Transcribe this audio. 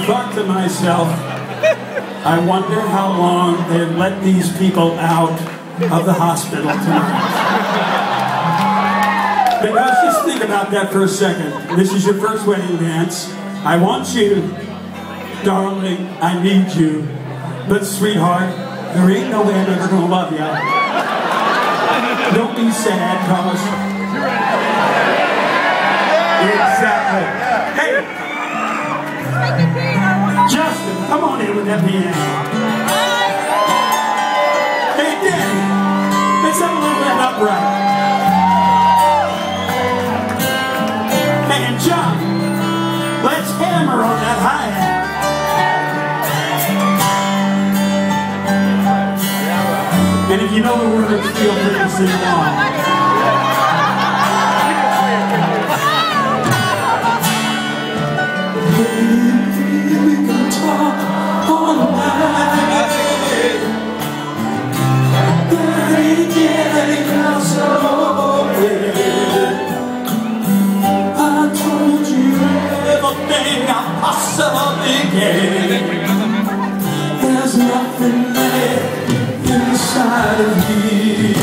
thought to myself, I wonder how long they've let these people out of the hospital tonight. Because just think about that for a second. This is your first wedding dance. I want you, darling, I need you. But sweetheart, there ain't no way I'm ever gonna love you. Don't be sad, cause exactly. Hey, Justin, come on in with that piano. Hey, Danny, let's have a little bit upright. Hey, and John, let's hammer on that hi-hat. And if you know the words, feel free to sing along. Baby, we can talk all night. But ain't getting closer. I told you everything I possibly can. There's nothing there inside of me.